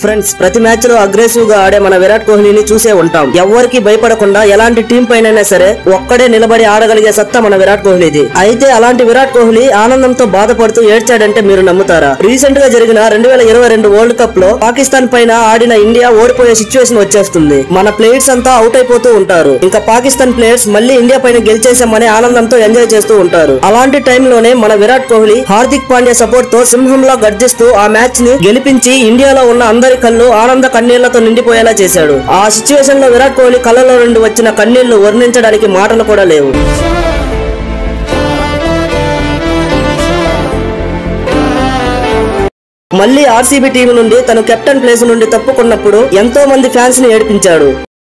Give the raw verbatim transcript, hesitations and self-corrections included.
Friends, ప్రతి match లో aggressive గా ఆడే మన విరాట్ కోహ్లీని చూసే ఉంటాం. ఎవరికి భయపడకుండా ఎలాంటి టీం పైనైనా సరే ఒక్కడే నిలబడి ఆడగలిగే సత్తా మన విరాట్ కోహ్లీది. అయితే అలాంటి విరాట్ కోహ్లీ ఆనందంతో బాధపడుతూ ఏడ్చాడంటే మీరు నమ్ముతారా? రీసెంట్ గా జరిగిన రెండు వేల ఇరవై రెండు వరల్డ్ కప్ లో పాకిస్తాన్ పైన ఆడిన ఇండియా ఓడిపోయే సిచ్యువేషన్ వచ్చేస్తుంది. మన ప్లేయర్స్ అంతా అవుట్ అయిపోతూ ఉంటారు. ఇంకా పాకిస్తాన్ ప్లేయర్స్ మళ్ళీ ఇండియా పైన గెలిచేసామనే ఆనందంతో ఎంజాయ్ చేస్తూ ఉంటారు. అలాంటి టైంలోనే మన విరాట్ కోహ్లీ హార్దిక్ పాండ్యా సపోర్ట్ తో సింహంలా గర్జిస్తూ ఆ మ్యాచ్ ని గెలిపించి ఇండియాలో ఉన్న అందరి కళ్ళు ఆనంద కన్నీళ్లతో నిండిపోయేలా చేశాడు. ఆ సిచ్యువేషన్ లో విరాట్ కోహ్లీ కళ్ళలో నుండి వచ్చిన కన్నీళ్లు వర్ణించడానికి మాటలు కూడా లేవు. మళ్ళీ ఆర్సీబీ టీం నుండి తను కెప్టెన్ ప్లేస్ నుండి తప్పుకున్నప్పుడు ఎంతో మంది ఫ్యాన్స్ ని ఏడిపించాడు.